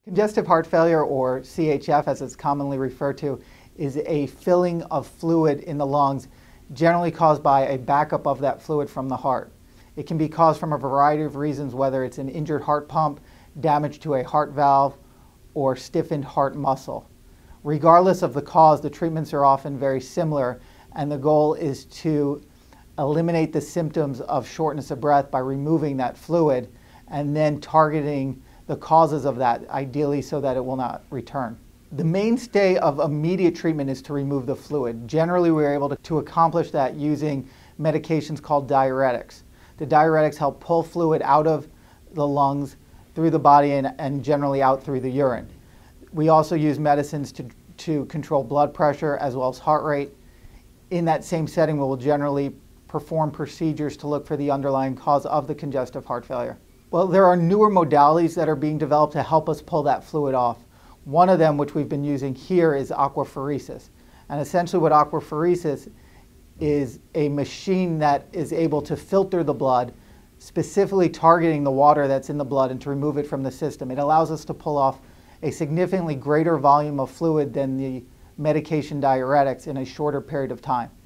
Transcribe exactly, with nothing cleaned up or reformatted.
Congestive heart failure, or C H F as it's commonly referred to, is a filling of fluid in the lungs, generally caused by a backup of that fluid from the heart. It can be caused from a variety of reasons, whether it's an injured heart pump, damage to a heart valve, or stiffened heart muscle. Regardless of the cause, the treatments are often very similar, and the goal is to eliminate the symptoms of shortness of breath by removing that fluid and then targeting the causes of that, ideally so that it will not return. The mainstay of immediate treatment is to remove the fluid. Generally, we're able to, to accomplish that using medications called diuretics. The diuretics help pull fluid out of the lungs, through the body, and, and generally out through the urine. We also use medicines to, to control blood pressure as well as heart rate. In that same setting, we will generally perform procedures to look for the underlying cause of the congestive heart failure. Well, there are newer modalities that are being developed to help us pull that fluid off. One of them, which we've been using here, is Aquapheresis. And essentially what Aquapheresis is a machine that is able to filter the blood, specifically targeting the water that's in the blood and to remove it from the system. It allows us to pull off a significantly greater volume of fluid than the medication diuretics in a shorter period of time.